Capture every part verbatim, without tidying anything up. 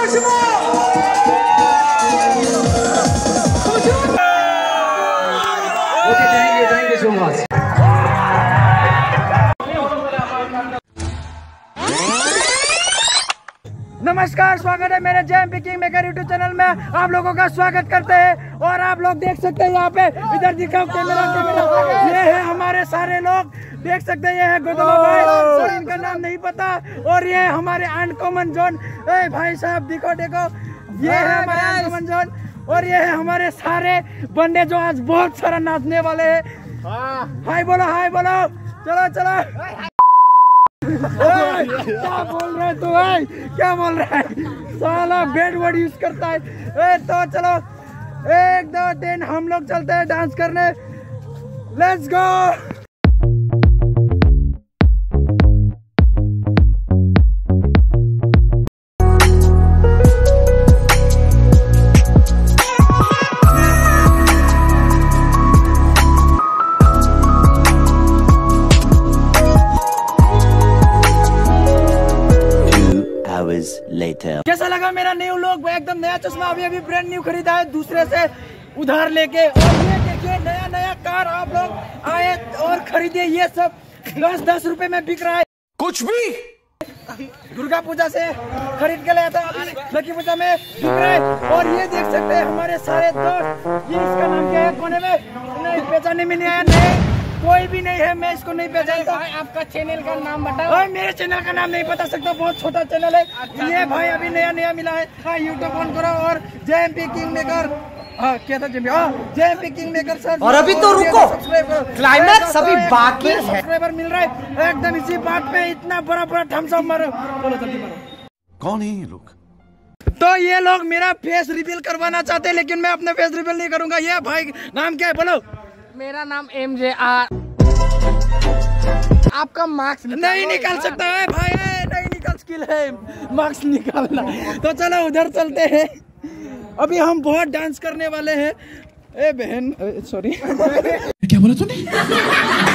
Thank you thank you so much. नमस्कार, स्वागत है मेरे JMP king maker YouTube channel में। आप लोगों का स्वागत करते हैं और आप लोग देख सकते हैं यहाँ पे, इधर दिखाओ कैमरा कैमरा, ये है हमारे सारे लोग देख सकते हैं। ये है गोदमा भाई, सर इनका नाम नहीं पता, और ये हमारे अनकॉमन जोन। ए भाई साहब देखो देखो, ये है हमारे अनकॉमन जोन, और ये है हमारे सारे बंदे जो आज बहुत सारा नाचने वाले हैं। हाय बोलो, हाय बोलो, चलो चलो। क्या बोल रहा है तू भाई, क्या बोल रहा है, साला बैड वर्ड यूज करता है। ए, तो चलो एक दो तीन हम लोग चलते हैं डांस करने, लेट्स गो। Later. कैसा लगा मेरा न्यू लुक? एकदम नया चश्मा अभी अभी ब्रांड न्यू खरीदा है दूसरे से उधार लेके, और ये देखिए नया नया कार आप लोग आए और खरीदे। ये सब दस दस रुपए में बिक रहा है, कुछ भी दुर्गा पूजा से खरीद के लाया था, लकी पूजा में बिक रहा है। और ये देख सकते हैं हमारे सारे दोस्त, ये इसका नाम क्या है कोने में नहीं पहचाने में नहीं आया, नहीं कोई भी नहीं है, मैं इसको नहीं पहचानता। आपका चैनल का नाम बताओ। भाई मेरे चैनल का नाम नहीं बता सकता, बहुत छोटा चैनल है। अच्छा, ये भाई अभी नया नया मिला है। हाँ यूट्यूब ऑन करो और जेएमपी किंग मेकर, हाँ क्या था जेएमपी, हाँ जेएमपी किंग मेकर सर। और अभी तो रुको, क्लाइमैक्स अभी बाकी है। सब्सक्राइबर मिल रहा है एकदम इसी बात पे, इतना बड़ा बड़ा थम्स अप मारो। बोलो जल्दी मारो। कौन है ये लोग? तो ये लोग मेरा फेस रिवील करवाना चाहते हैं, लेकिन मैं अपना फेस रिवील नहीं करूंगा। ये भाई नाम क्या है बोलो? मेरा नाम एम जे आर। आपका मार्क्स नहीं निकाल सकता है भाई, नहीं निकाल, स्किल है मार्क्स निकालना। तो चलो उधर चलते हैं, अभी हम बहुत डांस करने वाले हैं। ए बहन सॉरी क्या बोला तूने?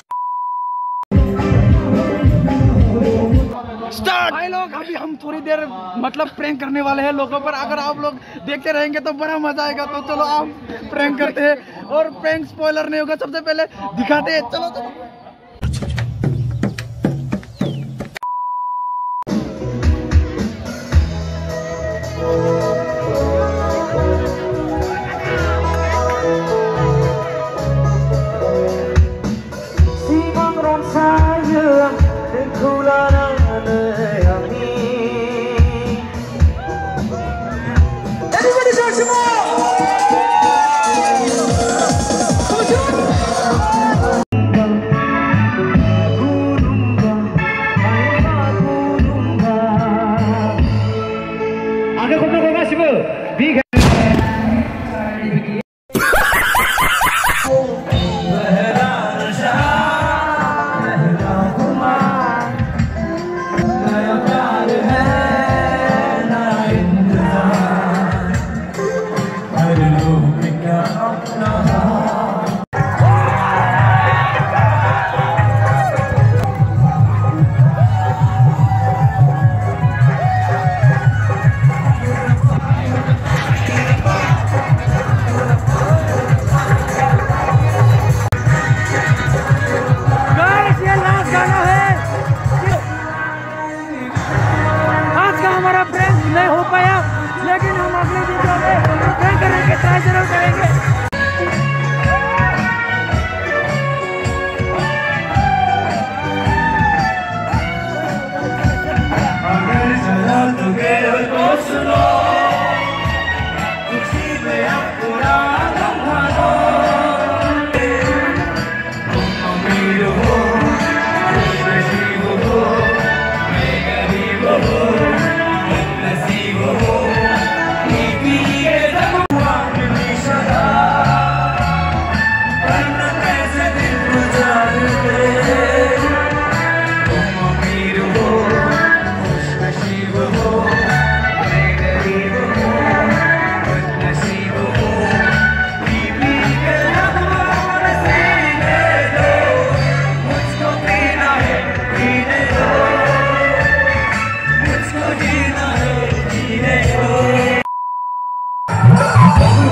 स्टार्ट। भाई लोग अभी हम थोड़ी देर मतलब प्रैंक करने वाले हैं लोगों पर, अगर आप लोग देखते रहेंगे तो बड़ा मजा आएगा। तो चलो आप प्रैंक करते हैं, और प्रैंक स्पॉइलर नहीं होगा, सबसे पहले दिखाते हैं। चलो चलो नहीं हो पाया, लेकिन हम अगले वीडियो में ट्राई करेंगे, ट्राई जरूर करेंगे।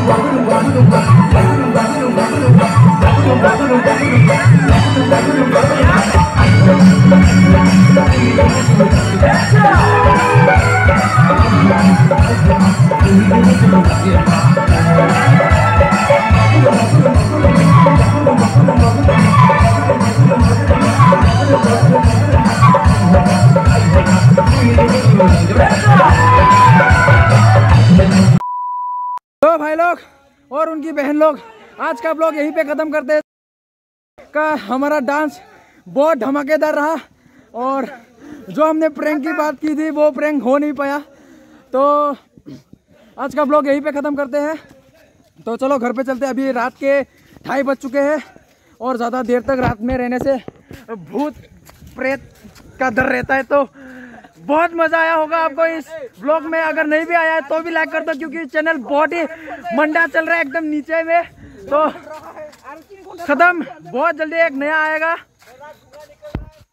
तो भाई लोग और उनकी बहन लोग, आज का ब्लॉग यहीं पे खत्म करते हैं। का हमारा डांस बहुत धमाकेदार रहा और जो हमने प्रैंक की बात की थी वो प्रैंक हो नहीं पाया, तो आज का ब्लॉग यहीं पे खत्म करते हैं। तो चलो घर पे चलते हैं, अभी रात के ढाई बज चुके हैं और ज़्यादा देर तक रात में रहने से भूत प्रेत का डर रहता है। तो बहुत मजा आया होगा आपको इस ब्लॉग में, अगर नहीं भी आया है तो भी लाइक कर दो क्योंकि चैनल बहुत ही मंडा चल रहा है एकदम नीचे में। तो खत्म, बहुत जल्दी एक नया आएगा।